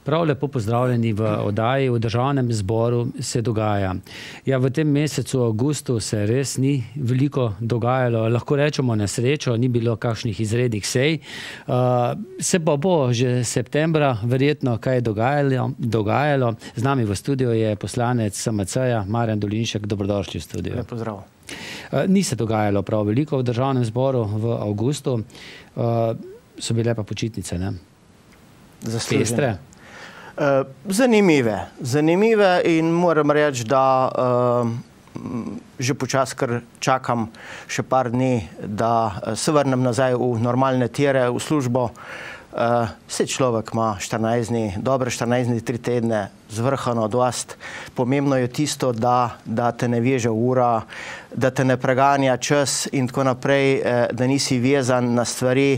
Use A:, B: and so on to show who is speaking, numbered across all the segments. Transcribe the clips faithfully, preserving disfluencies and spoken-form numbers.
A: Prav lepo pozdravljeni v oddaji v Državnem zboru se dogaja. Ja, v tem mesecu avgustu se res ni veliko dogajalo, lahko rečemo na srečo, ni bilo kakšnih izrednih sej. Uh, se pa bo že septembra verjetno kaj dogajalo, dogajalo. Z nami v studiu je poslanec S M C-ja Marjan Dolinšek. Dobrodošli v studiu.
B: Lep pozdrav.
A: Uh, ni se dogajalo prav veliko v Državnem zboru v avgustu. Uh, so bile pa počitnice, ne? Pestre.
B: Uh, zanimive. Zanimive in moram reči, da uh, že počas kar čakam še par dni, da se vrnem nazaj v normalne tire, v službo. Uh, Vse človek ima štirinajst dni, dobre štirinajst dni, tri tedne, zvrhano dost. Pomembno je tisto, da, da te ne veže ura, da te ne preganja čas in tako naprej, eh, da nisi vezan na stvari.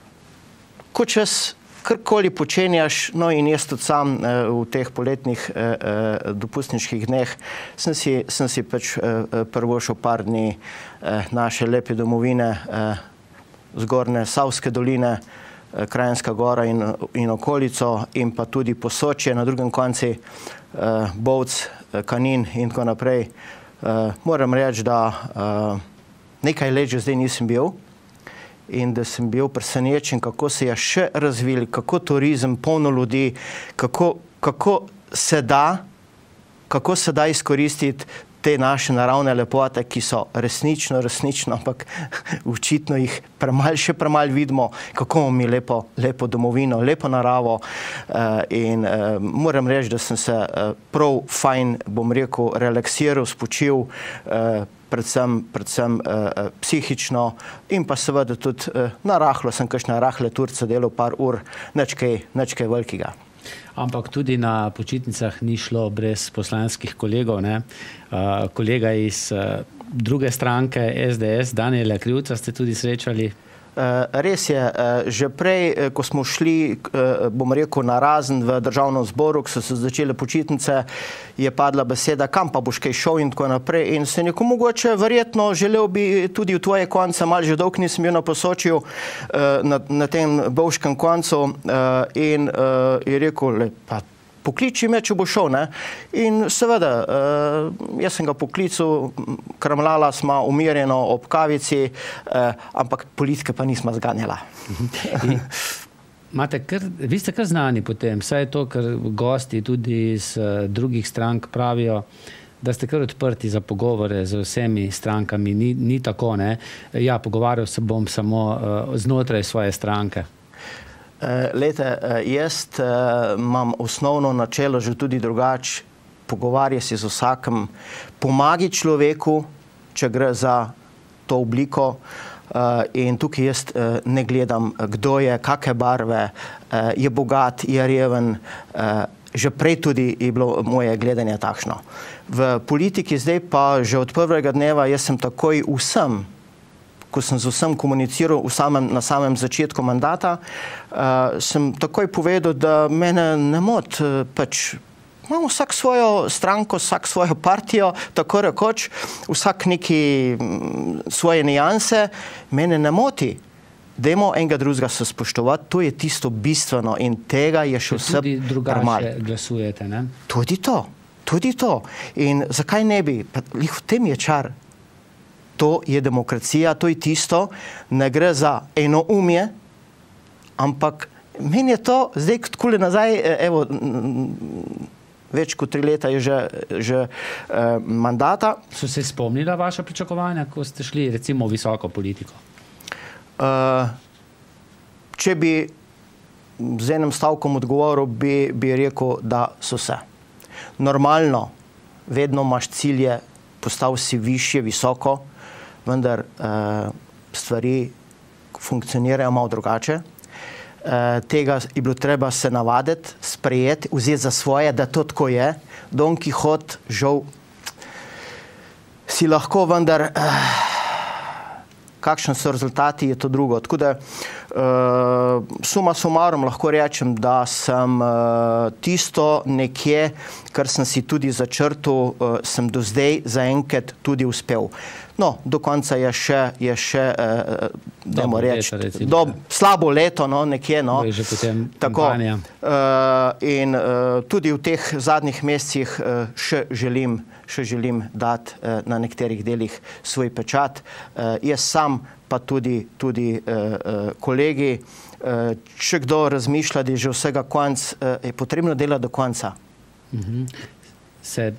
B: Ko čas karkoli počenjaš, no in jaz tudi sam eh, v teh poletnih eh, dopustniških dneh sem si, sem si pač eh, prvošel par dni eh, naše lepe domovine, eh, zgornje Savske doline, eh, Kranjska gora in, in okolico in pa tudi Posočje na drugem konci, eh, Bovc, eh, Kanin in tako naprej. Eh, moram reči, da eh, nekaj let že zdaj nisem bil, in da sem bil presenečen, kako se je še razvili, kako turizem, polno ljudi, kako, kako se da, kako se da izkoristiti te naše naravne lepote, ki so resnično, resnično, ampak očitno jih premalj, še premalj vidimo, kako imamo mi lepo, lepo domovino, lepo naravo in moram reči, da sem se prav fajn, bom rekel, relaksiral, spočil, predvsem, predvsem uh, psihično in pa seveda tudi uh, na rahlo, sem kakšne rahle turce delal par ur, nič kaj, nič kaj velikega.
A: Ampak tudi na počitnicah ni šlo brez poslanskih kolegov, ne? Uh, kolega iz uh, druge stranke S D S, Danijela Krivca, ste tudi srečali?
B: Uh, res je, uh, že prej, ko smo šli, uh, bom rekel, na razen v Državnem zboru, ko so se začele počitnice, je padla beseda, kam pa boš kaj šel in tako naprej. In se neko mogoče verjetno želel bi tudi v tvoje konce, malo že dolg nisem bil na Posočju, uh, na, na tem bovškem koncu uh, in uh, je rekel, le, pa pokliči me, če bo šel, ne? In seveda, uh, jaz sem ga poklical, kramljala sva umirjeno ob kavici, uh, ampak politike pa nisma zganjala.
A: Mate, kar, vi ste kar znani potem, saj je to, ker gosti tudi iz uh, drugih strank pravijo, da ste kar odprti za pogovore z vsemi strankami. Ni, ni tako, ne? Ja, pogovarjal se bom samo uh, znotraj svoje stranke.
B: Lejte, jaz imam osnovno načelo že tudi drugače, pogovarja se z vsakem, pomagi človeku, če gre za to obliko in tukaj jaz ne gledam, kdo je, kakšne barve, je bogat, je reven, že prej tudi je bilo moje gledanje takšno. V politiki zdaj pa že od prvega dneva jaz sem takoj vsem, ko sem z vsem komuniciral v samem, na samem začetku mandata, uh, sem takoj povedal, da mene ne moti, uh, pač imamo vsak svojo stranko, vsak svojo partijo, tako rekoč, vsak neki m, svoje nijanse, mene ne moti. Dajmo enega drugega se spoštovati, to je tisto bistveno in tega je še vse
A: tudi drugače glasujete, ne?
B: Tudi to, tudi to. In zakaj ne bi? Pa, v tem je čar. To je demokracija, to je tisto, ne gre za enoumje, ampak meni je to, zdaj takole nazaj, evo, več kot tri leta je že, že eh, mandata.
A: So se spomnila vaša pričakovanja, ko ste šli recimo v visoko politiko?
B: Uh, če bi z enim stavkom odgovoril, bi, bi rekel, da so se. Normalno, vedno imaš cilje, postav si višje, visoko, vendar uh, stvari funkcionirajo malo drugače. Uh, tega je bilo treba se navaditi, sprejeti, vzeti za svoje, da to tako je. Don Kihot, žal, si lahko vendar uh, kakšni so rezultati, je to drugo. Tako da suma sumarum lahko rečem, da sem tisto nekje, kar sem si tudi začrtal, sem do zdaj zaenkrat tudi uspel. No, do konca je še, je še dajmo reči, do, slabo leto, no, nekje, no.
A: Že potem
B: tako.
A: Kampanja.
B: In tudi v teh zadnjih mesecih še želim, še želim dati na nekaterih delih svoj pečat. Jaz sam, pa tudi, tudi kolegi, če kdo razmišlja, da je že vsega konc, je potrebno delati do konca.
A: Se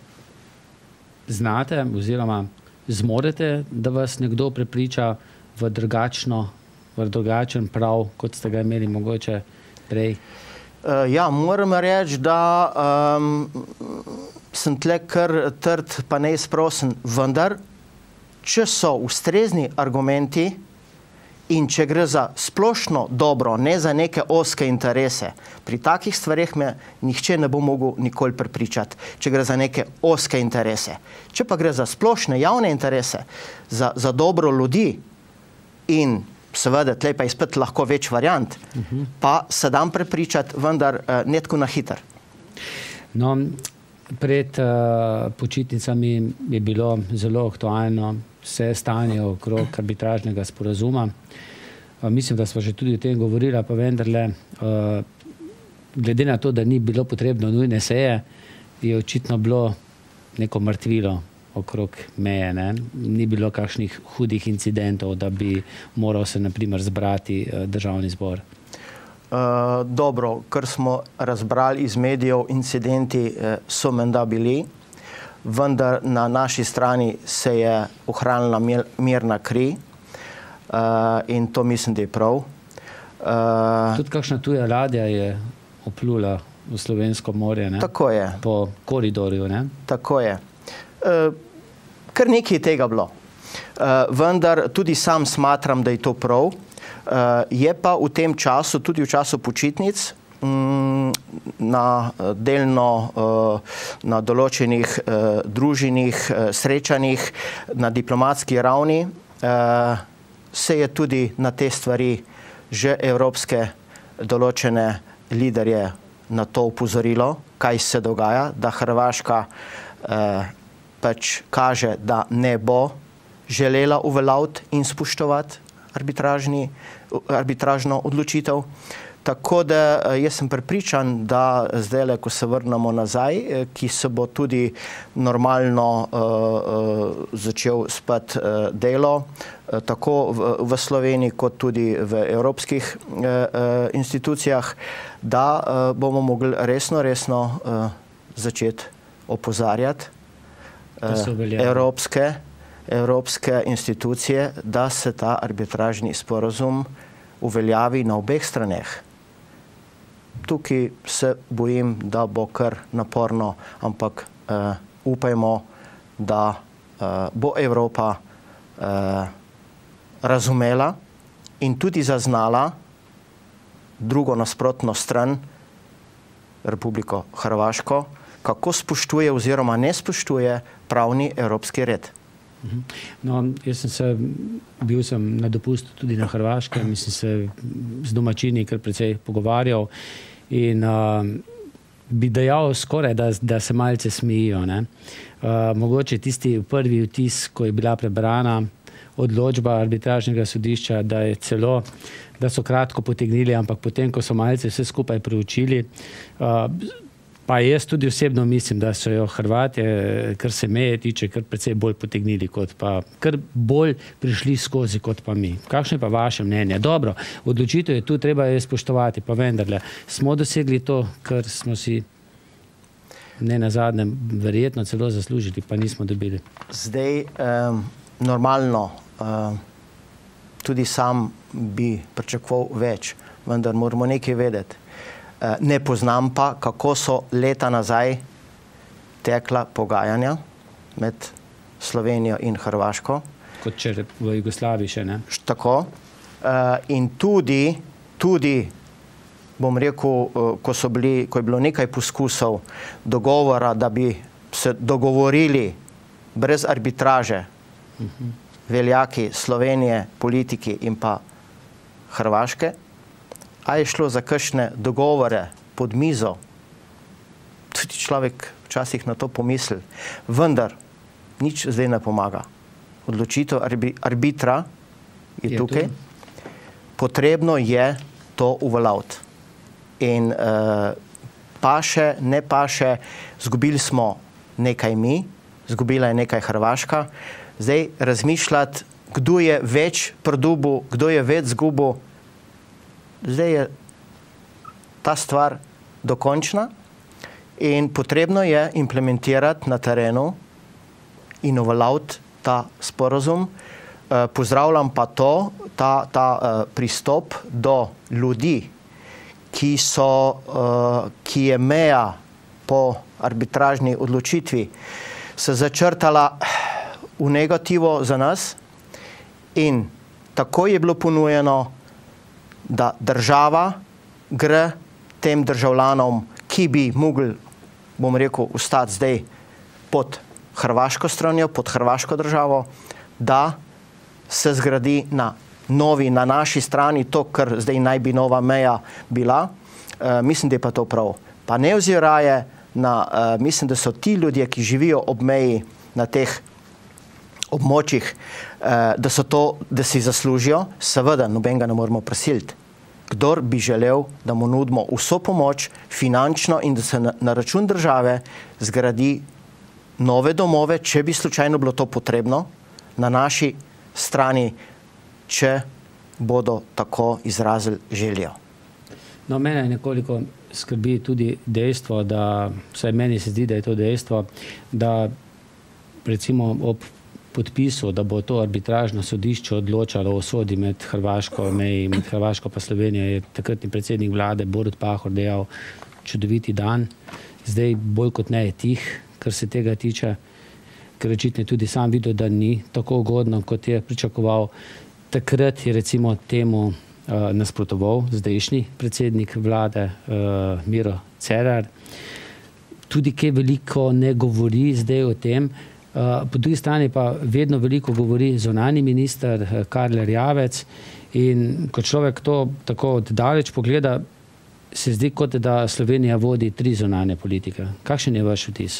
A: znate oziroma zmorete, da vas nekdo prepriča v drugačno, v drugačen prav, kot ste ga imeli mogoče prej?
B: Uh, ja, moram reči, da um, sem tle kar trd, pa neizprosen, vendar, če so ustrezni argumenti in če gre za splošno dobro, ne za neke ozke interese, pri takih stvareh me nihče ne bo mogel nikoli prepričati, če gre za neke ozke interese. Če pa gre za splošne javne interese, za, za dobro ljudi in seveda, tle pa je spet lahko več variant, uh-huh. pa se dam prepričati, vendar uh, ne tako na hiter.
A: No, pred uh, počitnicami je bilo zelo aktualno vse stanje okrog arbitražnega sporazuma. Uh, mislim, da smo že tudi o tem govorili, pa vendarle, uh, glede na to, da ni bilo potrebno nujne seje, je očitno bilo neko mrtvilo okrog meje, ne? Ni bilo kakšnih hudih incidentov, da bi moral se, na primer, zbrati uh, državni zbor.
B: Uh, dobro, kar smo razbrali iz medijev, incidenti uh, so menda bili, vendar na naši strani se je ohranila mir, mirna kri uh, in to mislim, da je prav. Uh,
A: Tudi kakšna tuja ladja je oplula v slovensko morje, ne?
B: Tako je.
A: Po koridorju, ne?
B: Tako je. Uh, kar nekaj je tega bilo. Uh, vendar tudi sam smatram, da je to prav. Uh, je pa v tem času, tudi v času počitnic, um, na delno uh, na določenih uh, družinih, uh, srečanjih, na diplomatski ravni, uh, se je tudi na te stvari že evropske določene liderje na to upozorilo, kaj se dogaja, da Hrvaška uh, pač kaže, da ne bo želela uveljaviti in spoštovati arbitražni, arbitražno odločitev. Tako da jaz sem prepričan, da zdaj, ko se vrnemo nazaj, ki se bo tudi normalno uh, začel spet uh, delo, uh, tako v, v Sloveniji, kot tudi v evropskih uh, uh, institucijah, da uh, bomo mogli resno, resno uh, začeti opozarjati uh, evropske evropske institucije, da se ta arbitražni sporazum uveljavi na obeh straneh. Tukaj se bojim, da bo kar naporno, ampak uh, upajmo, da uh, bo Evropa uh, razumela in tudi zaznala drugo nasprotno stran, Republiko Hrvaško, kako spoštuje oziroma ne spoštuje pravni evropski red.
A: No, jaz sem se, bil sem na dopustu tudi na Hrvaškem, mislim se z domačini kar precej pogovarjal in uh, bi dejal skoraj, da, da se malce smijijo. Ne? Uh, mogoče tisti prvi vtis, ko je bila prebrana odločba arbitražnega sodišča, da je celo, da so kratko potegnili, ampak potem, ko so malce vse skupaj preučili, uh, pa jaz tudi osebno mislim, da so jo Hrvatje, kar se meje tiče, kar precej bolj potegnili, kot pa, kar bolj prišli skozi, kot pa mi. Kakšno je pa vaše mnenje? Dobro, odločitev je tu, treba je spoštovati, pa vendarle, smo dosegli to, kar smo si ne nazadnje verjetno celo zaslužili, pa nismo dobili.
B: Zdaj, um, normalno, um, tudi sam bi pričakoval več, vendar moramo nekaj vedeti. Ne poznam pa, kako so leta nazaj tekla pogajanja med Slovenijo in Hrvaško.
A: Kot če v Jugoslaviji še, ne?
B: Tako. In tudi, tudi, bom rekel, ko so bili, ko je bilo nekaj poskusov dogovora, da bi se dogovorili brez arbitraže, uh-huh. veljaki Slovenije, politiki in pa Hrvaške, a je šlo za kakšne dogovore pod mizo, tudi človek včasih na to pomisli, vendar nič zdaj ne pomaga. Odločitev arbitra je, je tukaj. Tu. Potrebno je to uveljaviti. In uh, paše, ne paše, zgubili smo nekaj mi, zgubila je nekaj Hrvaška. Zdaj razmišljati, kdo je več pridobil, kdo je več zgubil. Zdaj je ta stvar dokončna in potrebno je implementirati na terenu in uveljaviti ta sporazum. Uh, pozdravljam pa to, ta, ta uh, pristop do ljudi, ki, so, uh, ki je meja po arbitražni odločitvi se začrtala v negativo za nas in tako je bilo ponujeno, da država gre tem državljanom, ki bi mogli, bom rekel, ostati zdaj pod hrvaško stranjo, pod hrvaško državo, da se zgradi na novi, na naši strani, to, kar zdaj naj bi nova meja bila. E, mislim, da je pa to prav. Pa ne oziraje na, e, mislim, da so ti ljudje, ki živijo ob meji na teh območjih, e, da so to, da si zaslužijo, seveda nobenega ne moramo prisiliti. Kdor bi želel, da mu nudimo vso pomoč, finančno in da se na, na račun države zgradi nove domove, če bi slučajno bilo to potrebno, na naši strani, če bodo tako izrazili željo.
A: No, mene nekoliko skrbi tudi dejstvo, da, vsaj meni se zdi, da je to dejstvo, da recimo ob podpisu, da bo to arbitražno sodišče odločalo o sodi med Hrvaško meji, med Hrvaško pa Slovenijo, je takratni predsednik vlade Borut Pahor dejal čudoviti dan. Zdaj bolj kot ne je tih, kar se tega tiče, ker očitno tudi sam videl, da ni tako ugodno, kot je pričakoval. Takrat je recimo temu uh, nasprotoval zdajšnji predsednik vlade uh, Miro Cerar. Tudi kaj veliko ne govori zdaj o tem. Uh, po drugi strani pa vedno veliko govori zunanji minister uh, Karl Erjavec in ko človek to tako oddaleč pogleda, se zdi kot da Slovenija vodi tri zunanje politike. Kakšen je vaš vtis?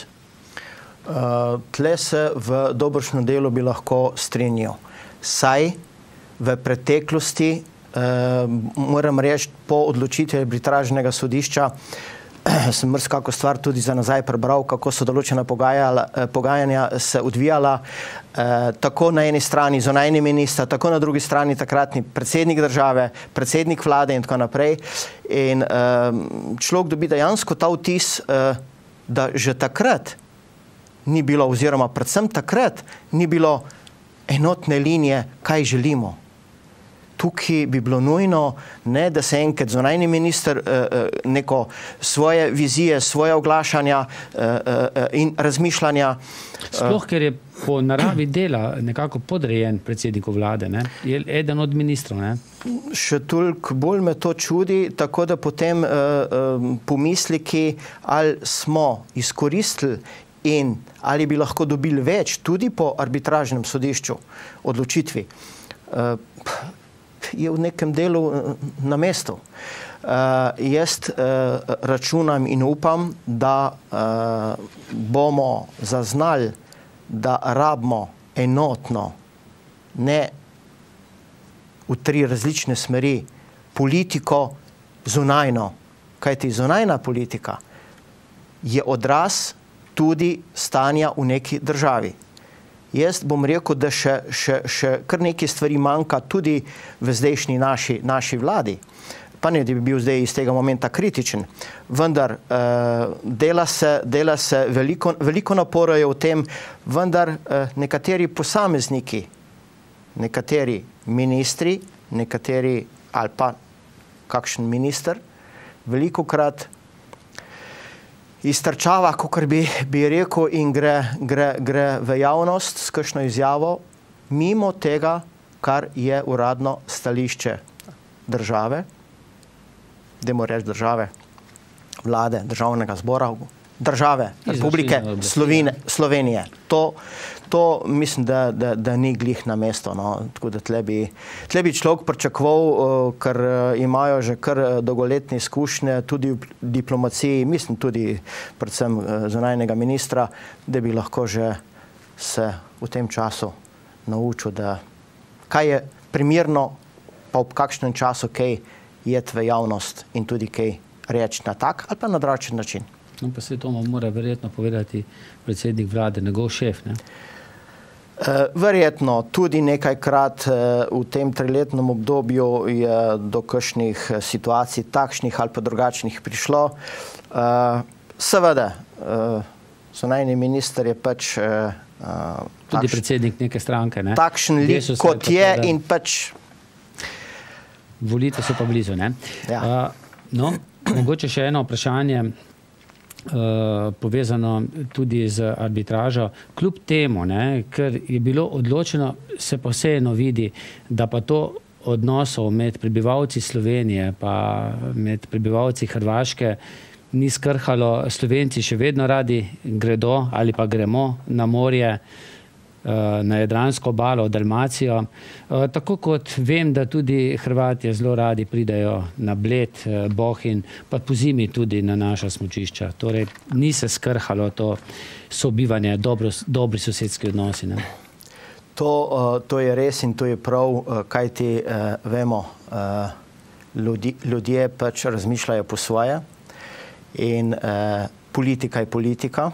B: Uh, tle se v dobršnem delu bi lahko strinjal. Saj v preteklosti, uh, moram reči, po odločitvi arbitražnega sodišča, sem mrzkako stvar tudi za nazaj prebral, kako so določena pogajanja se odvijala, eh, tako na eni strani zunanji minister, tako na drugi strani takratni predsednik države, predsednik vlade in tako naprej. In eh, človek dobi dejansko ta vtis, eh, da že takrat ni bilo, oziroma predvsem takrat ni bilo enotne linije, kaj želimo. Tukaj bi bilo nujno, ne, da se enkrat zunanji minister eh, neko svoje vizije, svoje oglašanja eh, in razmišljanja.
A: Sploh, ker je po naravi dela nekako podrejen predsedniku vlade, ne? Je eden od ministrov, ne?
B: Še toliko bolj me to čudi, tako da potem eh, eh, pomisliki, ali smo izkoristili in ali bi lahko dobili več tudi po arbitražnem sodišču odločitvi. Eh, je v nekem delu na mestu. Uh, jaz uh, računam in upam, da uh, bomo zaznali, da rabimo enotno, ne v tri različne smeri, politiko zunajno. Kajti zunajna politika je odraz tudi stanja v neki državi. Jaz bom rekel, da še, še, še kar nekaj stvari manjka tudi v zdajšnji naši, naši vladi. Pa ne, da bi bil zdaj iz tega momenta kritičen. Vendar eh, dela se, dela se veliko, veliko naporajo v tem, vendar eh, nekateri posamezniki, nekateri ministri, nekateri ali pa kakšen minister, velikokrat iztrčava, kakor bi, bi rekel, in gre, gre, gre v javnost s kakšno izjavo, mimo tega, kar je uradno stališče države, dajmo reči države, vlade, državnega zbora, države, Republike Slovene, Slovenije. To, to mislim, da, da, da ni glih na mesto. No. Tako da tle bi, tle bi človek pričakoval, ker imajo že kar dolgoletne izkušnje, tudi v diplomaciji, mislim tudi predvsem zunanjega ministra, da bi lahko že se v tem času naučil, da kaj je primerno, pa v kakšnem času kaj jeti v javnost in tudi kaj reči na tak ali pa na drugačen način.
A: No, pa se to mora verjetno povedati predsednik vlade, njegov šef, ne?
B: Uh, verjetno, tudi nekajkrat uh, v tem triletnem obdobju je do kakšnih situacij takšnih ali pa drugačnih prišlo. Uh, seveda, uh, zunanji minister je pač uh,
A: tudi takš, predsednik neke stranke, ne?
B: Takšen lik, kot je da... in pač...
A: Volitve so pa blizu, ne?
B: Ja.
A: Uh, no, mogoče še eno vprašanje, Uh, povezano tudi z arbitražo. Kljub temu, ne, ker je bilo odločeno, se pa vseeno vidi, da pa to odnosov med prebivalci Slovenije pa med prebivalci Hrvaške ni skrhalo. Slovenci še vedno radi gredo ali pa gremo na morje, na Jadransko obalo, v Dalmacijo. Tako kot vem, da tudi Hrvatje zelo radi pridajo na Bled, Bohinj, pa po zimi tudi na naša smučišča. Torej, ni se skrhalo to sobivanje, dobro, dobri sosedski odnosi, ne?
B: To, to je res in to je prav, kajti vemo, ljudi, ljudje pač razmišljajo po svoje in politika je politika.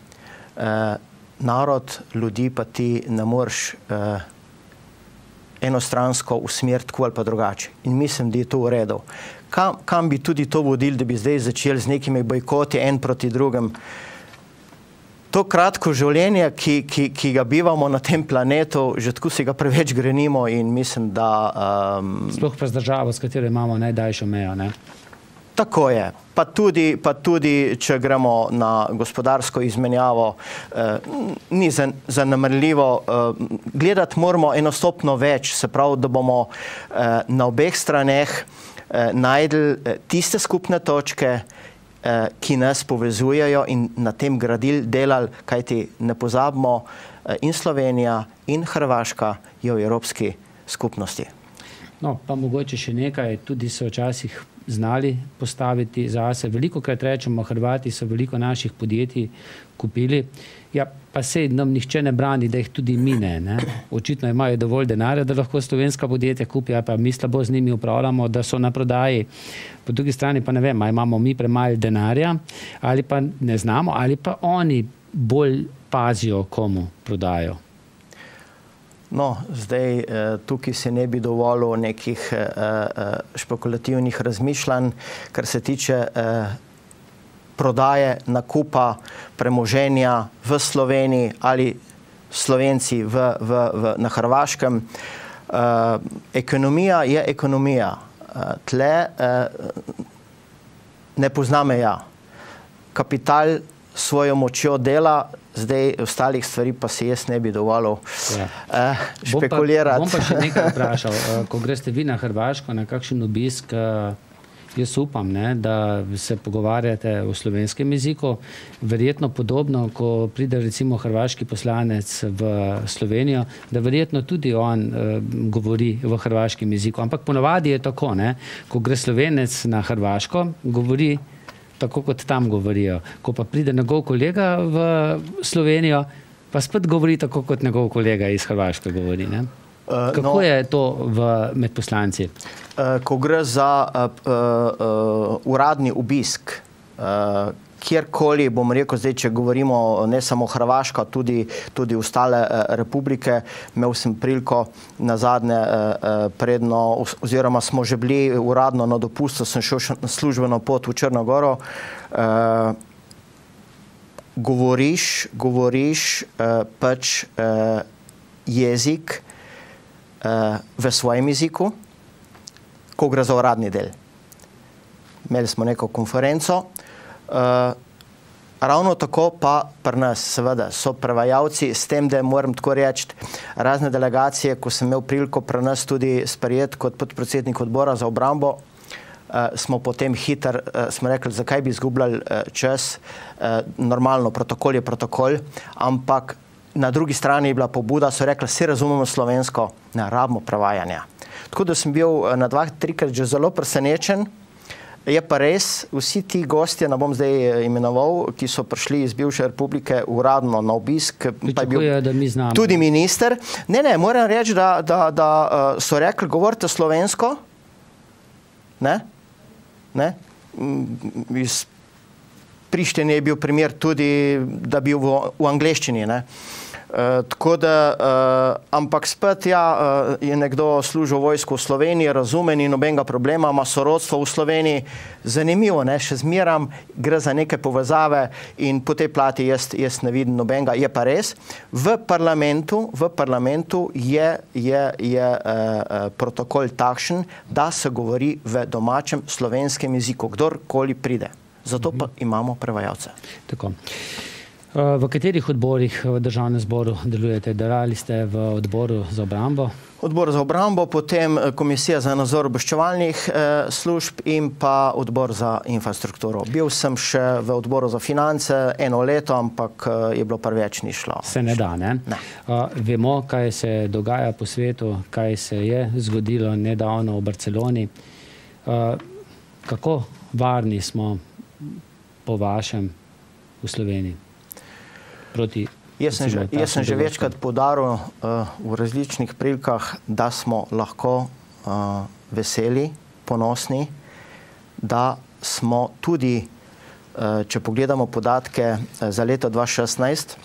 B: Narod, ljudi pa ti ne moreš eh, enostransko usmeriti tako ali pa drugače. In mislim, da je to v redu. Kam, kam bi tudi to vodili, da bi zdaj začeli z nekimi bojkoti en proti drugem? To kratko življenje, ki, ki, ki ga bivamo na tem planetu, že tako si ga preveč grenimo in mislim, da... Um,
A: Sploh pa z državo, s katero imamo najdaljšo mejo, ne?
B: Tako je. Pa tudi, pa tudi, če gremo na gospodarsko izmenjavo, eh, ni zanemarljivo. Eh, gledati moramo enostopno več, se pravi, da bomo eh, na obeh straneh eh, najdli tiste skupne točke, eh, ki nas povezujejo in na tem gradili, delali, kajti ne pozabimo, eh, in Slovenija in Hrvaška je v evropski skupnosti.
A: No, pa mogoče še nekaj, tudi so včasih znali postaviti zase. Velikokrat rečemo, Hrvati so veliko naših podjetij kupili, ja, pa sej nam nihče ne brani, da jih tudi mine, ne? Očitno imajo dovolj denarja, da lahko slovenska podjetja kupijo, pa mi slabo z njimi upravljamo, da so na prodaji. Po drugi strani pa ne vem, ali imamo mi premalo denarja, ali pa ne znamo, ali pa oni bolj pazijo, komu prodajo.
B: No, zdaj tukaj se ne bi dovolil nekih špekulativnih razmišljanj, kar se tiče prodaje, nakupa premoženja v Sloveniji ali Slovenci v, v, v, na Hrvaškem. Ekonomija je ekonomija. Tle ne pozna meja. Kapital svojo močjo dela, zdaj ostalih stvari pa si jaz ne bi dovolil ja. uh, špekulirati.
A: Bom pa, bom pa še nekaj vprašal. Ko greste vi na Hrvaško, na kakšen obisk, jaz upam, ne, da se pogovarjate v slovenskem jeziku. Verjetno podobno, ko pride recimo hrvaški poslanec v Slovenijo, da verjetno tudi on uh, govori v hrvaškem jeziku. Ampak ponovadi je tako, ne, ko gre Slovenec na Hrvaško, govori tako, kot tam govorijo. Ko pa pride njegov kolega v Slovenijo, pa spet govori tako, kot njegov kolega iz Hrvaške govori, ne? Kako uh, no, je to v, med poslanci?
B: Uh, ko gre za uh, uh, uh, uradni obisk, uh, kjerkoli, bom rekel zdaj, če govorimo ne samo Hrvaška, tudi, tudi ostale uh, republike, imel sem priliko na zadnje uh, predno, oziroma smo že bili uradno na dopustu, sem šel na službeno pot v Črno Goro. Uh, govoriš, govoriš uh, pač uh, jezik uh, v svojem jeziku, ko gre za uradni del. Imeli smo neko konferenco. Uh, ravno tako pa pri nas seveda so prevajalci, s tem, da moram tako reči, razne delegacije, ko sem imel priliko pri nas tudi sprejeti kot podpredsednik odbora za obrambo, uh, smo potem hitro, uh, smo rekli, zakaj bi izgubljali uh, čas. Uh, normalno, protokol je protokol, ampak na drugi strani je bila pobuda, so rekli, vse razumemo slovensko, ne rabimo prevajanja. Tako da sem bil na dva, trikrat že zelo presenečen. Je pa res, vsi ti gostje, ne bom zdaj imenoval, ki so prišli iz bivše republike uradno na obisk, pa je bil
A: da mi znamo.
B: Tudi minister. Ne, ne, moram reči, da, da, da so rekli, govorite slovensko, ne, ne, iz Prištine je bil primer tudi, da bil v, v angleščini, ne. Uh, tako da, uh, ampak spet, ja, uh, je nekdo služil vojsko v Sloveniji, razumen in nobenega problema, ima sorodstvo v Sloveniji. Zanimivo, ne, še zmeram, gre za neke povezave in po tej plati jaz, jaz ne vidim nobenega. Je pa res, v parlamentu, v parlamentu je, je, je uh, protokol takšen, da se govori v domačem slovenskem jeziku, kdorkoli pride. Zato pa imamo prevajalce.
A: Tako. V katerih odborih v državnem zboru delujete? Delali ste v odboru za obrambo?
B: Odbor za obrambo, potem Komisija za nadzor obveščevalnih eh, služb in pa odbor za infrastrukturo. Bil sem še v odboru za finance eno leto, ampak eh, je bilo preveč ni šlo.
A: Se ne da, ne?
B: Ne.
A: Uh, vemo, kaj se dogaja po svetu, kaj se je zgodilo nedavno v Barceloni. Uh, kako varni smo po vašem v Sloveniji? Proti,
B: jaz sem že, jaz sem že večkrat poudaril uh, v različnih prilikah, da smo lahko uh, veseli, ponosni, da smo tudi, uh, če pogledamo podatke uh, za leto dva tisoč šestnajst,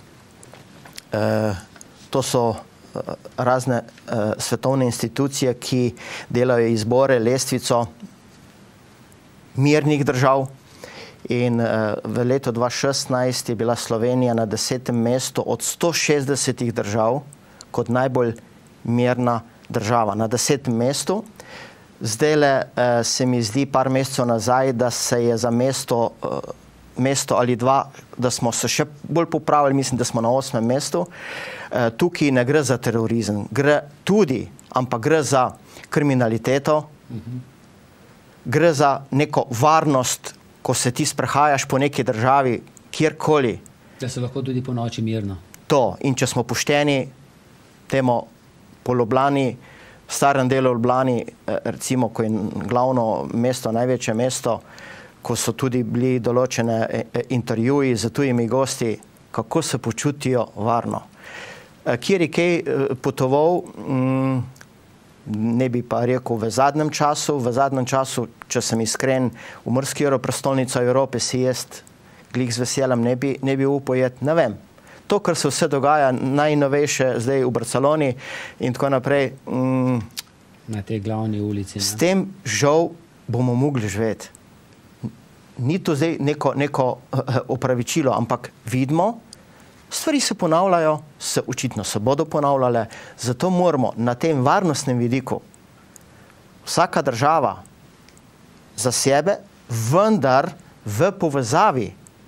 B: uh, to so uh, razne uh, svetovne institucije, ki delajo izbore, lestvico mirnih držav. In uh, v letu dva tisoč šestnajst je bila Slovenija na desetem mestu od sto šestdesetih držav kot najbolj mirna država. Na desetem mestu. Zdajle uh, se mi zdi par mesecev nazaj, da se je za mesto, uh, mesto ali dva, da smo se še bolj popravili, mislim, da smo na osmem mestu. Uh, tukaj ne gre za terorizem, gre tudi, ampak gre za kriminaliteto, uh-huh. Gre za neko varnost, ko se ti sprehajaš po neki državi, kjerkoli.
A: Da se lahko tudi po noči mirno.
B: To. In če smo pošteni, temo po Ljubljani, v starem delu Ljubljani, recimo, ko je glavno mesto, največje mesto, ko so tudi bili določene intervjuji z tujimi gosti, kako se počutijo varno. Kjer je kaj potoval, mm, ne bi pa rekel v zadnjem času, v zadnjem času, če sem iskren, v Murski prestolnica Evrope si jest, glih z veseljem ne bi, ne bi upal jet, ne vem. To, kar se vse dogaja najnovejše zdaj v Barceloni in tako naprej. Mm,
A: na tej glavni ulici. Ne?
B: S tem žal bomo mogli živeti. Ni to zdaj neko, neko opravičilo, ampak vidimo, stvari se ponavljajo, se očitno se bodo ponavljale, zato moramo na tem varnostnem vidiku vsaka država za sebe, vendar v povezavi,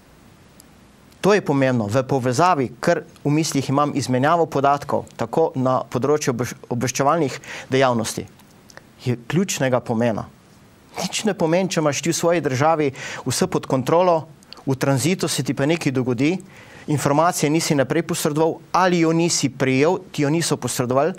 B: to je pomembno, v povezavi, ker v mislih imam izmenjavo podatkov, tako na področju obveščevalnih dejavnosti, je ključnega pomena. Nič ne pomeni, če imaš ti v svoji državi vse pod kontrolo, v tranzitu se ti pa nekaj dogodi, informacije nisi naprej posredoval, ali jo nisi prijel, ti jo niso posredovali.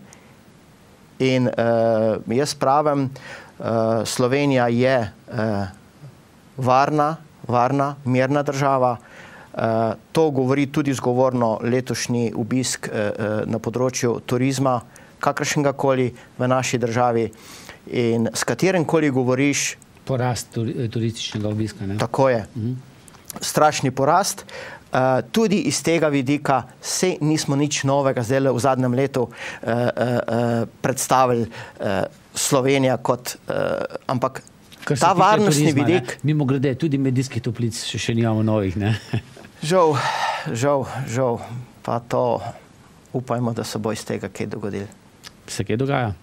B: In uh, jaz pravim, uh, Slovenija je uh, varna, varna, mirna država. Uh, to govori tudi zgovorno letošnji obisk uh, na področju turizma, kakršnega koli v naši državi. In s katerim koli govoriš...
A: Porast turističnega obiska, ne?
B: Tako je.
A: Mhm.
B: Strašni porast. Uh, tudi iz tega vidika se nismo nič novega zdaj v zadnjem letu uh, uh, predstavili uh, Slovenija kot, uh, ampak ta varnostni turizma, vidik...
A: Ne? Mimo grede, tudi medijskih toplic še, še nimamo novih, ne?
B: Žal, žal, žal, pa to upajmo, da se bo iz tega kaj dogodilo.
A: Se kaj dogaja?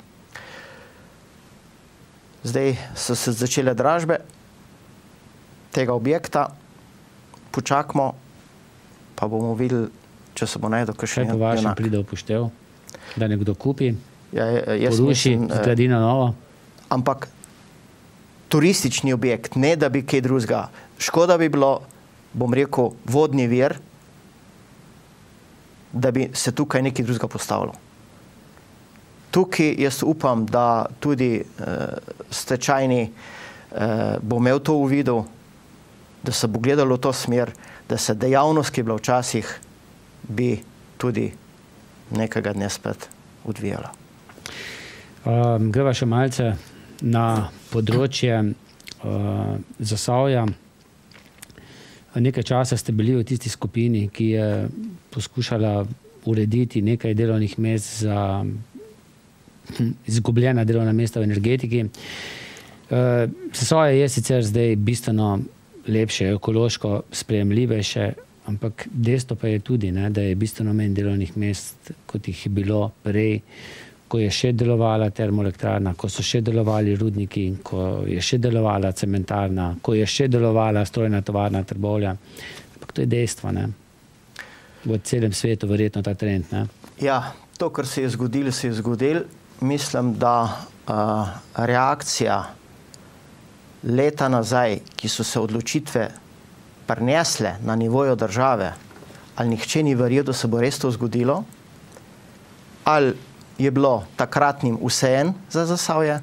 B: Zdaj so se začele dražbe tega objekta, počakamo, pa bomo videli, če se bo najdel kakšen
A: junak. Kaj po vašem pride upoštev, da nekdo kupi,
B: ja, jaz
A: poruši, zgradi na novo?
B: Ampak turistični objekt, ne da bi kaj drugega. Škoda bi bilo, bom rekel, vodni vir, da bi se tukaj nekaj drugega postavilo. Tukaj jaz upam, da tudi uh, stečajni uh, bo imel to uvidel, da se bo gledalo v to smer, da se dejavnost, ki je bila včasih, bi tudi nekega dne spet odvijala.
A: Um, greva še malce na področje uh, Zasavja. Nekaj časa ste bili v tisti skupini, ki je poskušala urediti nekaj delovnih mest za izgubljena delovna mesta v energetiki. Zasavje je sicer zdaj bistveno lepše, ekološko sprejemljivejše, ampak dejstvo pa je tudi, ne, da je bistveno manj delovnih mest, kot jih je bilo prej, ko je še delovala termoelektrarna, ko so še delovali rudniki, ko je še delovala cementarna, ko je še delovala strojna tovarna Trbovlja. Ampak to je dejstvo, ne? V celem svetu verjetno ta trend, ne?
B: Ja, to, kar se je zgodilo, se je zgodilo. Mislim, da uh, reakcija leta nazaj, ki so se odločitve prinesle na nivoju države, ali nihče ni verjel, da se bo res to zgodilo, ali je bilo takratnim vseeno za Zasavje.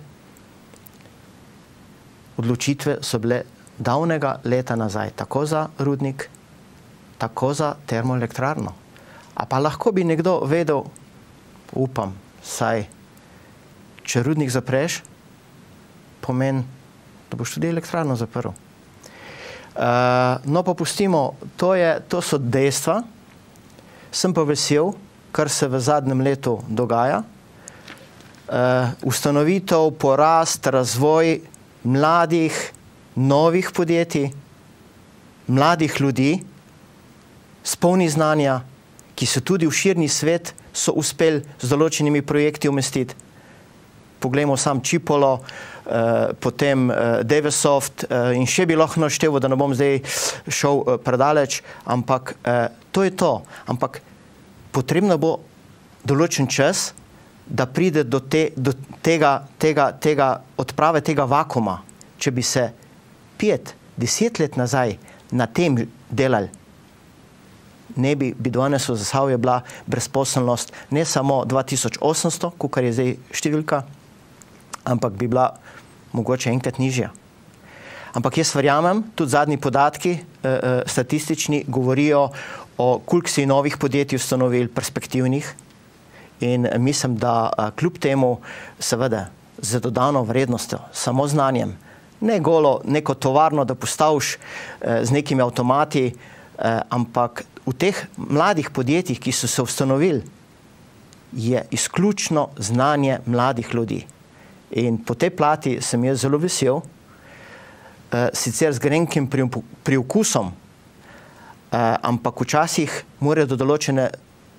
B: Odločitve so bile davnega leta nazaj, tako za rudnik, tako za termoelektrarno. A pa lahko bi nekdo vedel, upam, saj, če rudnik zapreš, pomeni, da boš tudi elektrarno zaprl. Uh, no, pa pustimo, to, je, to so dejstva. Sem pa vesel, kar se v zadnjem letu dogaja. Uh, ustanovitev, porast, razvoj mladih, novih podjetij, mladih ljudi, s polni znanja, ki so tudi v širni svet so uspeli z določenimi projekti umestiti. Poglejmo sam Čipolo, uh, potem uh, Devesoft uh, in še bi lahko našteval, da ne bom zdaj šel uh, predaleč, ampak uh, to je to. Ampak potrebno bo določen čas, da pride do, te, do tega, tega, tega odprave tega vakuma. Če bi se pet, deset let nazaj na tem delali, ne bi, bi danes v Zasavju bila brezposelnost ne samo dva tisoč osemsto, kar je zdaj številka, ampak bi bila mogoče enkrat nižja. Ampak jaz verjamem, tudi zadnji podatki eh, statistični govorijo o koliko si novih podjetij ustanovili, perspektivnih, in mislim, da eh, kljub temu seveda z dodano vrednostjo, samo znanjem, ne golo neko tovarno, da postaviš eh, z nekimi avtomati, eh, ampak v teh mladih podjetjih, ki so se ustanovili, je izključno znanje mladih ljudi. In po tej plati sem jaz zelo vesel, eh, sicer z grenkim priokusom, eh, ampak včasih morajo do določene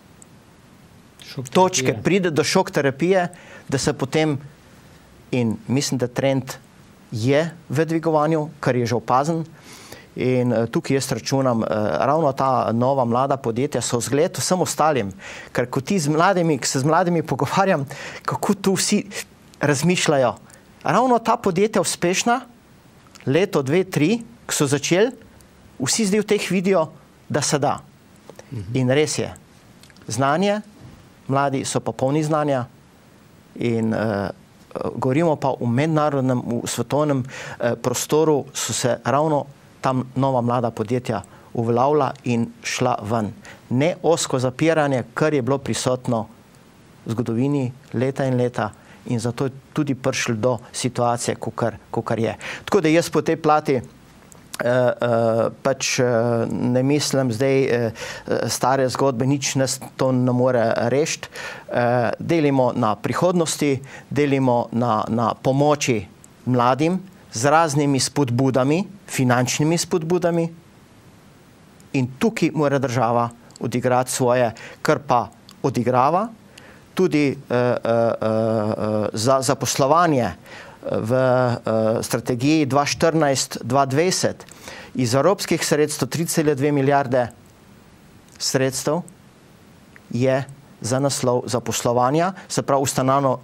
B: točke pride do šok terapije, da se potem, in mislim, da trend je v dvigovanju, kar je že opazen, in uh, tukaj jaz računam, uh, ravno ta nova mlada podjetja so zgled vsem ostalim, ker ko ti z mladimi, ki se z mladimi pogovarjam, kako tu vsi razmišljajo. Ravno ta podjetja uspešna, leto, dve, tri, ki so začeli, vsi zdaj v teh vidijo, da se da. Mhm. In res je, znanje, mladi so pa polni znanja in uh, govorimo pa v mednarodnem, v svetovnem uh, prostoru so se ravno tam nova mlada podjetja uveljavila in šla ven. Ne ozko zapiranje, kar je bilo prisotno v zgodovini leta in leta in zato je tudi prišlo do situacije, kakor je. Tako da jaz po tej plati Uh, uh, pač uh, ne mislim zdaj uh, stare zgodbe, nič nas to ne more rešiti. Uh, delimo na prihodnosti, delimo na, na pomoči mladim z raznimi spodbudami, finančnimi spodbudami in tukaj mora država odigrati svoje, kar pa odigrava tudi uh, uh, uh, za zaposlovanje v uh, strategiji dva štirinajst dva dvajset iz evropskih sredstev tri cele dve milijarde sredstev je za naslov zaposlovanja, se pravi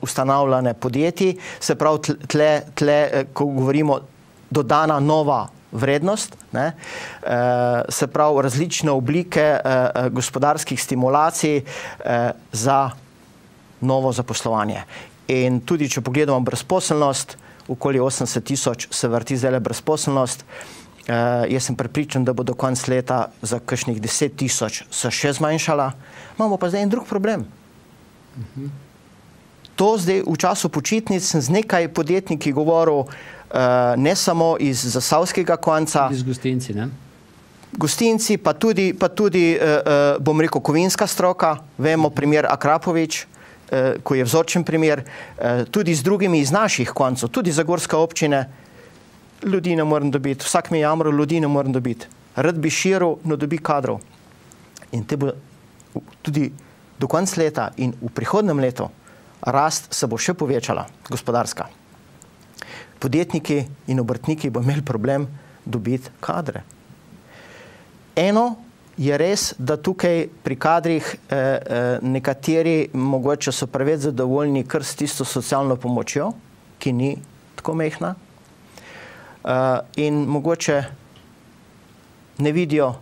B: ustanavljanje podjetij, se pravi tle, tle, ko govorimo dodana nova vrednost, ne, se pravi različne oblike gospodarskih stimulacij za novo zaposlovanje. In tudi, če pogledamo brezposelnost, okoli osemdeset tisoč se vrti zdaj brezposelnost, jaz sem prepričan, da bo do konca leta za kakšnih deset tisoč se še zmanjšala, imamo pa zdaj en drug problem. Uh-huh. To zdaj v času počitnic sem z nekaj podjetniki govoril, ne samo iz zasavskega konca.
A: Iz gostinci, ne?
B: Gostinci, pa tudi, pa tudi bom rekel, kovinska stroka, vemo primer Akrapovič, ko je vzorčen primer, tudi z drugimi iz naših koncev, tudi zagorska občine, ljudi ne morem dobiti, vsak mi jamro, ljudi ne morem dobiti. Rad bi širil, ne dobi kadrov. In te bo tudi do konca leta in v prihodnem letu rast se bo še povečala, gospodarska. Podjetniki in obrtniki bo imeli problem dobiti kadre. Eno je res, da tukaj pri kadrih eh, eh, nekateri mogoče so preveč zadovoljni kar s tisto socialno pomočjo, ki ni tako mehna, eh, in mogoče ne vidijo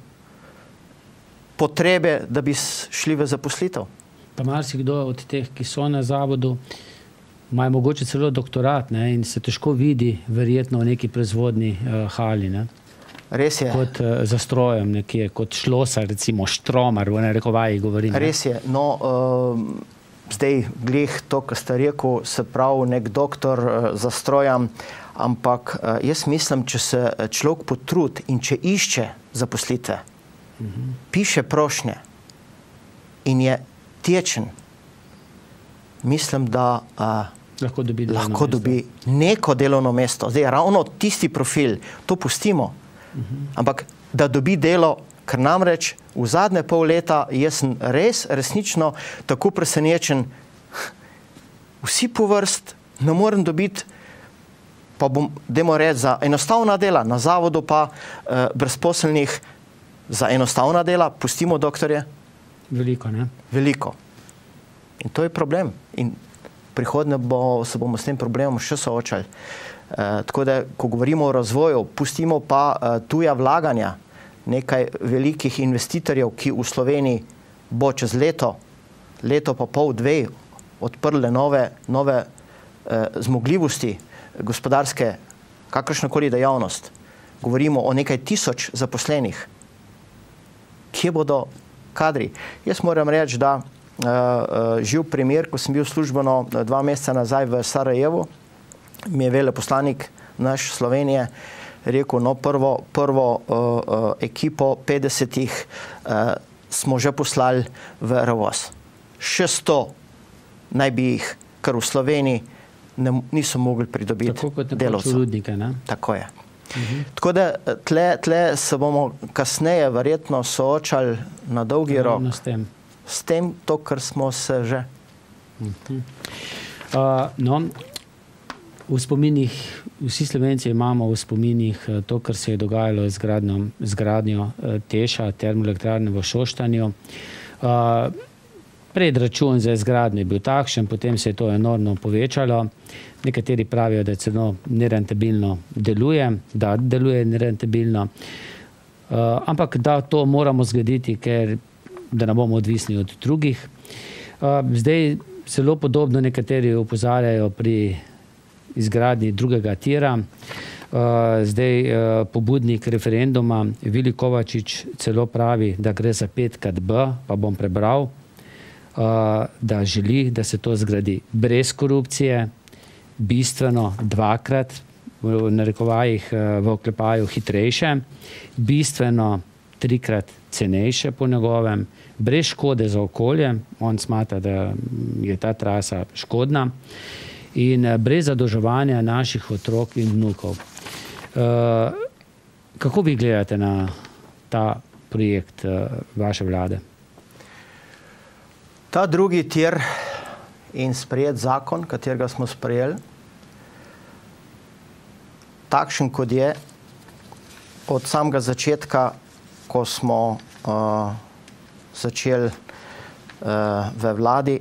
B: potrebe, da bi šli v zaposlitev.
A: Pa marsikdo od teh, ki so na zavodu, imajo mogoče celo doktorat, ne, in se težko vidi verjetno v neki proizvodni uh, hali, ne?
B: Res je.
A: Kot uh, za strojem nekje, kot šlosar, recimo štromar, v narekovaji govorim.
B: Res je. No, uh, zdaj glih to, kar ste rekel, se pravi nek doktor uh, za strojem, ampak uh, jaz mislim, če se človek potrudi in če išče zaposlitve, uh-huh. piše prošnje in je tečen, mislim, da uh,
A: lahko dobi,
B: lahko dobi neko delovno mesto. Zdaj, ravno tisti profil, to pustimo, uh-huh. ampak da dobi delo, ker namreč v zadnje pol leta jaz sem res, resnično tako presenečen, vsi po vrst ne morem dobiti, pa bom, dajmo reči, za enostavna dela, na zavodu pa uh, brezposelnih za enostavna dela, pustimo doktorje.
A: Veliko, ne?
B: Veliko. In to je problem. In prihodnje bo, se bomo s tem problemom še soočali. E, tako da, ko govorimo o razvoju, pustimo pa e, tuja vlaganja, nekaj velikih investitorjev, ki v Sloveniji bo čez leto, leto pa pol, dve, odprle nove, nove e, zmogljivosti gospodarske, kakršnokoli dejavnost. Govorimo o nekaj tisoč zaposlenih. Kje bodo kadri? Jaz moram reči, da uh, uh, živ primer, ko sem bil službeno dva meseca nazaj v Sarajevu, mi je veleposlanik naš Slovenije rekel, no prvo, prvo uh, uh, ekipo petdesetih uh, smo že poslali v Revoz. Še sto naj bi jih, kar v Sloveniji ne, niso mogli pridobiti delavcev.
A: Tako kot nekoč rudnike, ne?
B: Tako je. Uh-huh. Tako da tle, tle se bomo kasneje verjetno soočali na dolgi rok
A: s tem.
B: S tem, to, kar smo se že.
A: Uh-huh. Uh, no, v spominih, vsi Slovenci imamo v spominih to, kar se je dogajalo z gradnjo, z gradnjo Teša, termoelektrarne v Šoštanju. Uh, Predračun za izgradnjo je bil takšen, potem se je to enormno povečalo. Nekateri pravijo, da celo nerentabilno deluje, da deluje nerentabilno. Uh, ampak da to moramo zgraditi, ker da ne bomo odvisni od drugih. Uh, zdaj zelo podobno nekateri opozarjajo pri izgradnji drugega tira. Uh, zdaj uh, pobudnik referenduma Vili Kovačič celo pravi, da gre za petkrat B, pa bom prebral, uh, da želi, da se to zgradi brez korupcije, bistveno dvakrat, v narekovajih v oklepaju hitrejše, bistveno trikrat cenejše po njegovem, brez škode za okolje, on smatra, da je ta trasa škodna, in brez zadolževanja naših otrok in vnukov. Uh, kako vi gledate na ta projekt uh, vaše vlade?
B: Ta drugi tir in sprejet zakon, katerega smo sprejeli, takšen, kot je, od samega začetka, ko smo uh, začeli uh, v vladi,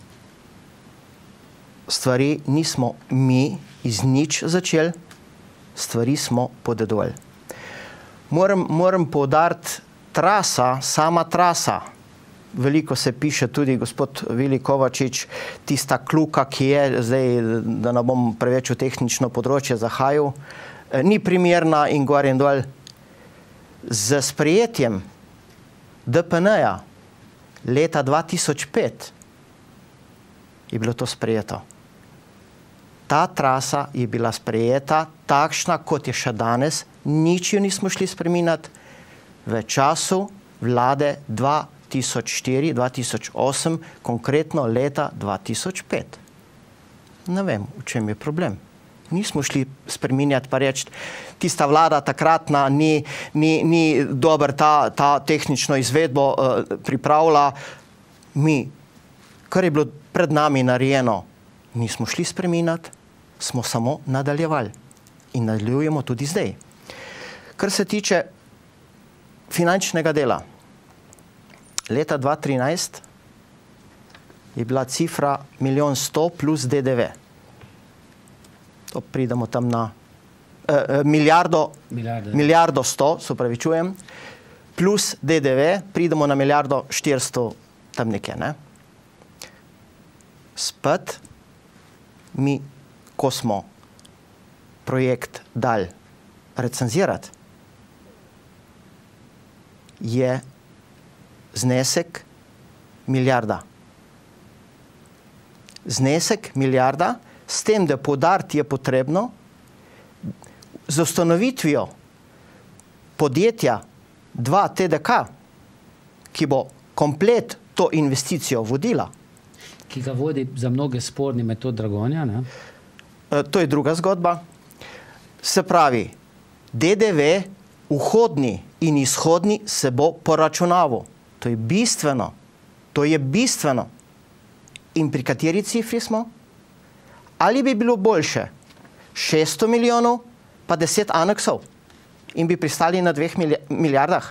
B: stvari nismo mi iz nič začeli, stvari smo podedovali. Moram, moram poudariti, trasa, sama trasa, veliko se piše tudi gospod Vili Kovačič, tista kluka, ki je, zdaj, da ne bom preveč v tehnično področje zahajal, ni primerna in gor in dol. Z sprejetjem D P N-ja leta dva tisoč pet je bilo to sprejeto. Ta trasa je bila sprejeta takšna, kot je še danes, nič jo nismo šli spreminjati v času vlade dva tisoč štiri dva tisoč osem, konkretno leta dva tisoč pet. Ne vem, v čem je problem. Nismo šli spreminjati pa reči, tista vlada takratna ni, ni, ni dober ta, ta tehnično izvedbo uh, pripravila. Mi, kar je bilo pred nami narejeno, nismo šli spreminjati, smo samo nadaljevali. In nadaljujemo tudi zdaj. Kar se tiče finančnega dela, leta dva tisoč trinajst je bila cifra milijon sto plus D D V. To pridemo tam na eh, milijardo, milijardo sto, se upravičujem, plus D D V, pridemo na milijardo štiristo, tam nekje, ne? Spet, mi, ko smo projekt dali recenzirati, je znesek milijarda. Znesek milijarda, s tem, da poudariti je potrebno, z ustanovitvijo podjetja dva T D K, ki bo komplet to investicijo vodila.
A: Ki ga vodi za mnoge sporni Metod Dragonja, ne?
B: E, to je druga zgodba. Se pravi, D D V, vhodni in izhodni, se bo poračunaval. To je bistveno. To je bistveno. In pri kateri cifri smo? Ali bi bilo boljše šeststo milijonov pa deset aneksov in bi pristali na dveh milijardah?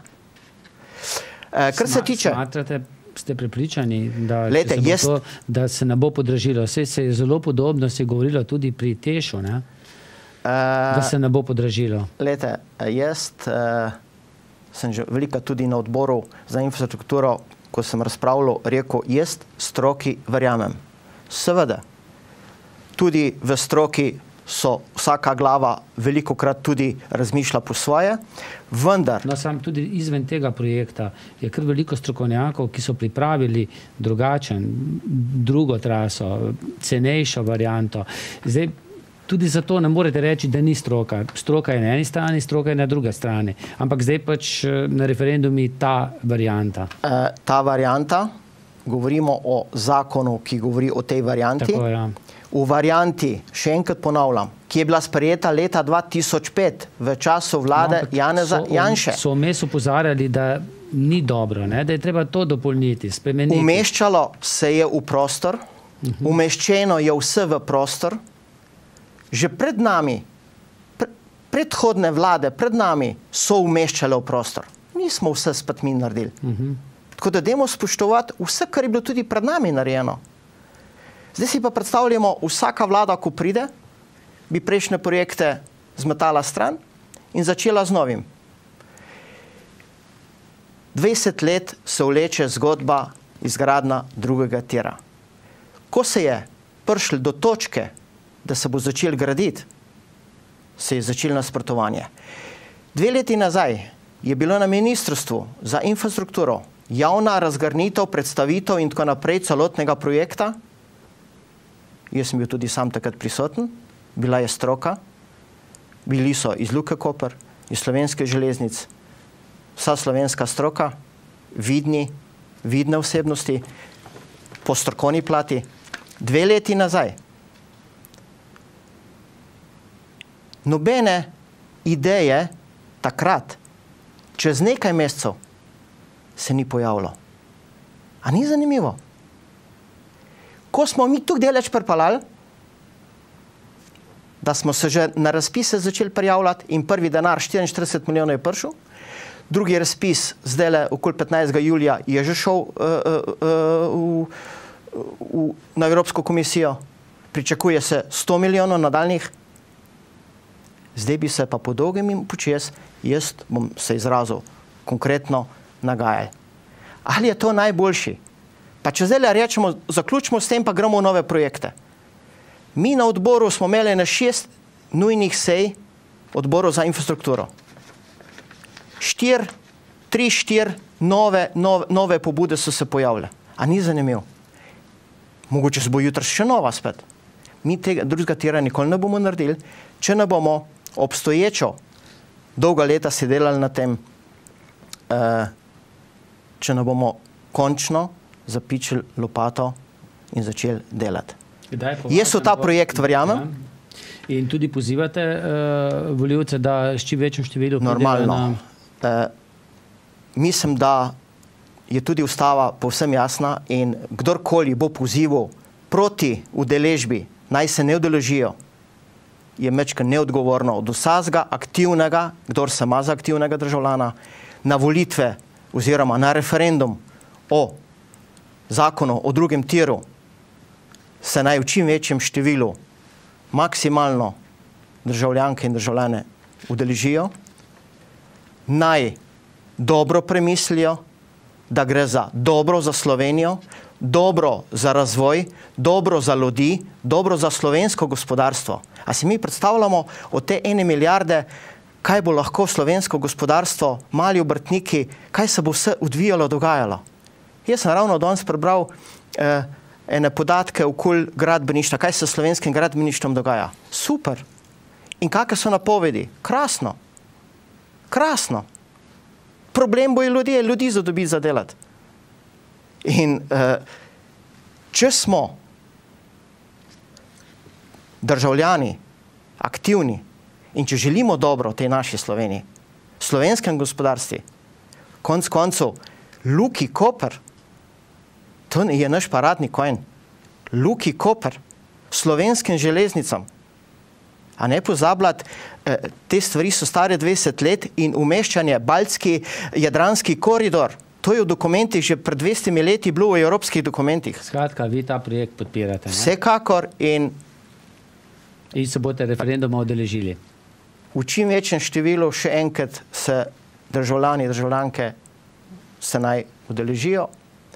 B: E, kar se tiče...
A: Smatrate, ste prepričani, da,
B: Lejte,
A: se
B: jaz...
A: to, da se ne bo podražilo? Vse se je zelo podobno, se je govorilo tudi pri Tešu, ne? Uh, da se ne bo podražilo.
B: Lejte, jaz uh, sem že velika tudi na odboru za infrastrukturo, ko sem razpravljal, rekel, jaz stroki verjamem. Seveda, tudi v stroki so vsaka glava velikokrat tudi razmišlja po svoje, vendar...
A: No, sam tudi izven tega projekta je kar veliko strokovnjakov, ki so pripravili drugačen, drugo traso, cenejšo varianto. Zdaj, tudi zato ne morete reči, da ni stroka. Stroka je na eni strani, stroka je na drugi strani. Ampak zdaj pač na referendumi ta varianta.
B: E, ta varianta, govorimo o zakonu, ki govori o tej varianti.
A: Tako, ja.
B: V varianti, še enkrat ponavljam, ki je bila sprejeta leta dva tisoč pet v času vlade no, Janeza
A: so,
B: Janše.
A: So vmes opozarjali, da ni dobro, ne? Da je treba to dopolniti, spremeniti.
B: Umeščalo se je v prostor, uh-huh. Umeščeno je vse v prostor. Že pred nami, pre, predhodne vlade pred nami so umeščale v prostor. Nismo vse spet mi naredili. Uh-huh. Tako da dajmo spoštovati vse, kar je bilo tudi pred nami narejeno. Zdaj si pa predstavljamo, vsaka vlada, ko pride, bi prejšnje projekte zmetala stran in začela z novim. dvajset let se vleče zgodba izgradnja drugega tira. Ko se je prišli do točke, da se bo začel graditi, se je začelo nasprotovanje. Dve leti nazaj je bilo na Ministrstvu za infrastrukturo javna razgrnitev, predstavitev in tako naprej celotnega projekta. Jaz sem bil tudi sam takrat prisoten, bila je stroka, bili so iz Luke Koper, iz Slovenske železnic, vsa slovenska stroka, vidni, vidne osebnosti, po strokovni plati. Dve leti nazaj. Nobene ideje takrat, čez nekaj mesecev, se ni pojavilo. A ni zanimivo? Ko smo mi tukaj deleč pripalali, da smo se že na razpise začeli prijavljati in prvi denar štiriinštirideset milijonov je prišel, drugi razpis zdajle okoli petnajstega julija je že šel uh, uh, uh, v, v, na Evropsko komisijo, pričakuje se sto milijonov nadaljnih. zdaj bi se pa po dolgem in počes, jaz bom se izrazil konkretno, nagajali. Ali je to najboljši? Pa če zdaj rečemo, zaključimo s tem, pa gremo v nove projekte. Mi na odboru smo imeli na šest nujnih sej odboru za infrastrukturo. Štir, tri, štir nove, nove, nove pobude so se pojavile. A ni zanimiv? Mogoče se bo jutri še nova spet. Mi tega drugega tira nikoli ne bomo naredili, če ne bomo obstoječo dolga leta si delali na tem, uh, če ne bomo končno zapičili lopato in začeli delati. Jaz v ta projekt verjamem.
A: In tudi pozivate uh, volivce, da s čim večjim številom
B: normalno. Na... Uh, mislim, da je tudi ustava povsem jasna in kdorkoli bo pozival proti udeležbi, naj se ne udeležijo, je mečka neodgovorno od vsakega aktivnega, kdor se ima za aktivnega državljana, na volitve oziroma na referendum o zakonu o drugem tiru se naj v čim večjem številu maksimalno državljanke in državljane udeležijo, naj dobro premislijo, da gre za dobro za Slovenijo, dobro za razvoj, dobro za ljudi, dobro za slovensko gospodarstvo. A si mi predstavljamo od te ene milijarde, kaj bo lahko slovensko gospodarstvo, mali obrtniki, kaj se bo vse odvijalo, dogajalo. Jaz sem ravno danes prebral eh, ene podatke okoli gradbeništva, kaj se s slovenskim gradbeništvom dogaja. Super. In kakve so napovedi? Krasno. Krasno. Problem bojo ljudje, ljudi zadobiti za delati. In uh, če smo državljani aktivni in če želimo dobro tej naši Sloveniji, slovenskem gospodarstvu, konc koncev, Luki Koper, to je naš paradni konj, Luki Koper, slovenskim železnicam, a ne pozabljati, te stvari so stare dvajset let in umeščanje Baltski jadranski koridor, to je v dokumentih že pred dvestimi leti bilo v evropskih dokumentih.
A: Skratka, vi ta projekt podpirate, ne?
B: Vsekakor in...
A: In se boste referenduma udeležili.
B: V čim večjem številu še enkrat se državljani, državljanke se naj udeležijo,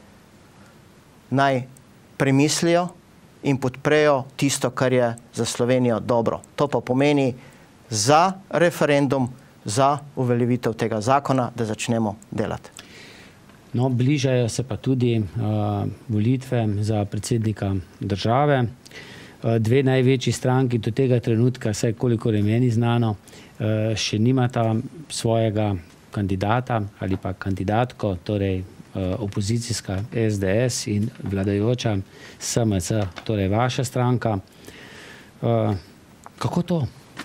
B: naj premislijo in podprejo tisto, kar je za Slovenijo dobro. To pa pomeni za referendum, za uveljavitev tega zakona, da začnemo delati.
A: No, bližajo se pa tudi uh, volitve za predsednika države. Uh, dve največji stranki do tega trenutka, vsaj kolikor je meni znano, uh, še nimata svojega kandidata ali pa kandidatko, torej opozicijska S D S in vladajoča S M C, torej vaša stranka. Uh, kako to?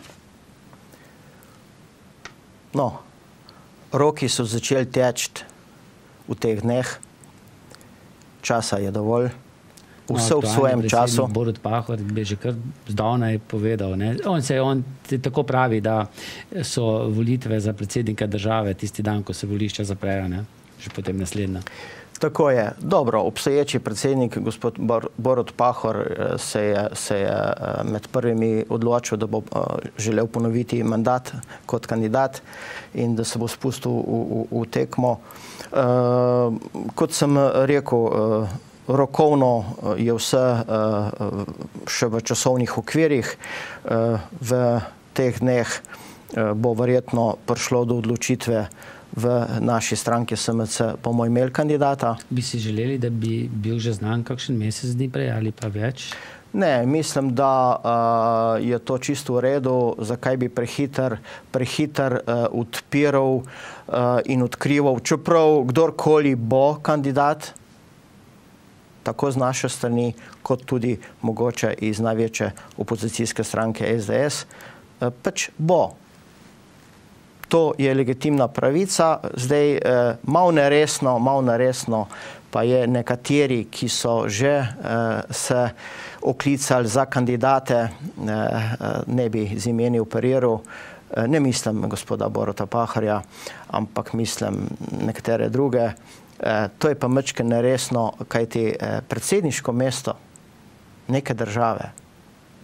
B: No, roki so začeli teči v teh dneh. Časa je dovolj. Vse v svojem času.
A: Borut Pahor bi že kar zdavnaj povedal. Ne? On se on tako pravi, da so volitve za predsednika države tisti dan, ko se volišča zaprejo, ne? Že potem naslednja.
B: Tako je. Dobro, obstoječi predsednik, gospod Borut Pahor, se je, se je med prvimi odločil, da bo želel ponoviti mandat kot kandidat in da se bo spustil v, v, v tekmo. Uh, kot sem rekel, uh, rokovno je vse uh, še v časovnih okvirih. Uh, v teh dneh uh, bo verjetno prišlo do odločitve v naši stranki S M C, bomo imeli kandidata.
A: Bi si želeli, da bi bil že znan kakšen mesec dni prej ali pa več?
B: Ne, mislim, da uh, je to čisto v redu, zakaj bi prehiter, prehiter uh, odpiral uh, in odkrival, čeprav kdorkoli bo kandidat, tako z naše strani, kot tudi mogoče iz največje opozicijske stranke S D S, uh, pač bo. To je legitimna pravica, zdaj eh, malo neresno, malo neresno pa je nekateri, ki so že eh, se oklicali za kandidate, eh, ne bi z imeni operiral, eh, ne mislim gospoda Boruta Pahorja, ampak mislim nekatere druge. Eh, to je pa mečke neresno, kajti eh, predsedniško mesto neke države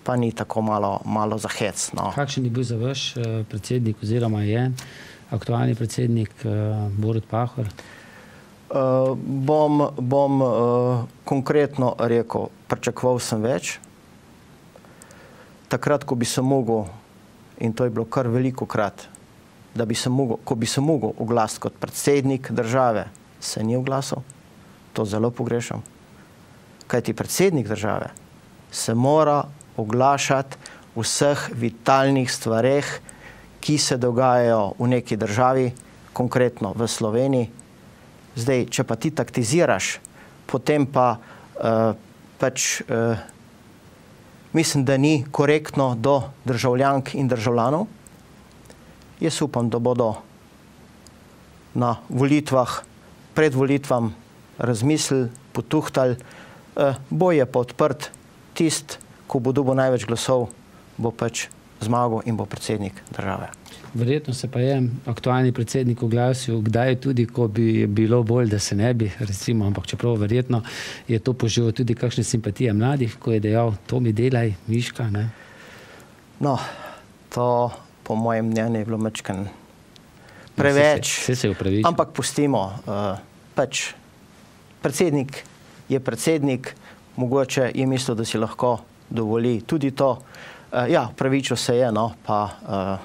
B: pa ni tako malo, malo za hec. No.
A: Kakšen je bil za vaš predsednik oziroma je aktualni predsednik Borut Pahor?
B: Uh, bom bom uh, konkretno rekel, pričakoval sem več. Takrat, ko bi se mogel, in to je bilo kar veliko krat, da bi se mogel, ko bi se mogel oglasiti kot predsednik države, se ni oglasil. To zelo pogrešam. Kajti predsednik države se mora oglašati v vseh vitalnih stvareh, ki se dogajajo v neki državi, konkretno v Sloveniji. Zdaj, če pa ti taktiziraš, potem pa uh, pač uh, mislim, da ni korektno do državljank in državljanov. Jaz upam, da bodo na volitvah, pred volitvam razmislili, potuhtali, uh, boj je pa odprt, tist, ko bo dobil največ glasov, bo pač zmagal in bo predsednik države.
A: Verjetno se pa je aktualni predsednik oglasil, kdaj tudi, ko bi bilo bolj, da se ne bi, recimo, ampak čeprav verjetno je to poživel tudi kakšne simpatije mladih, ko je dejal, to mi delaj, Miška, ne?
B: No, to po mojem mnenju je bilo mečken preveč.
A: Vse se je upravičil.
B: Ampak pustimo, uh, pač predsednik je predsednik, mogoče je mislil, da si lahko dovoli tudi to. Uh, ja, pravičil se je, no, pa uh,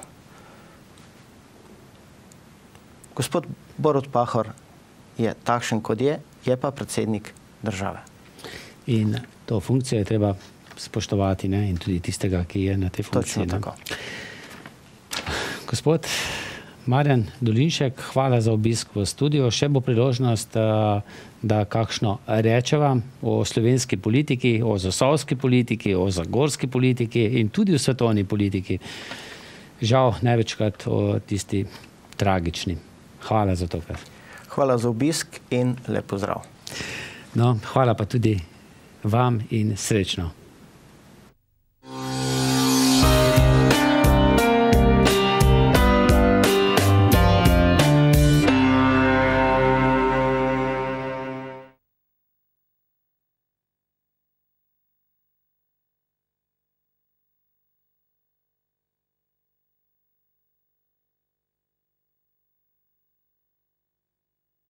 B: gospod Borut Pahor je takšen, kot je, je pa predsednik države.
A: In to funkcijo je treba spoštovati, ne? In tudi tistega, ki je na tej funkciji.
B: Točno tako.
A: Gospod Marjan Dolinšek, hvala za obisk v studiu. Še bo priložnost, da kakšno rečeva o slovenski politiki, o zasavski politiki, o zagorski politiki in tudi o svetovni politiki. Žal največkrat o tisti tragični. Hvala za to.
B: Hvala za obisk in lep pozdrav.
A: No, hvala pa tudi vam in srečno.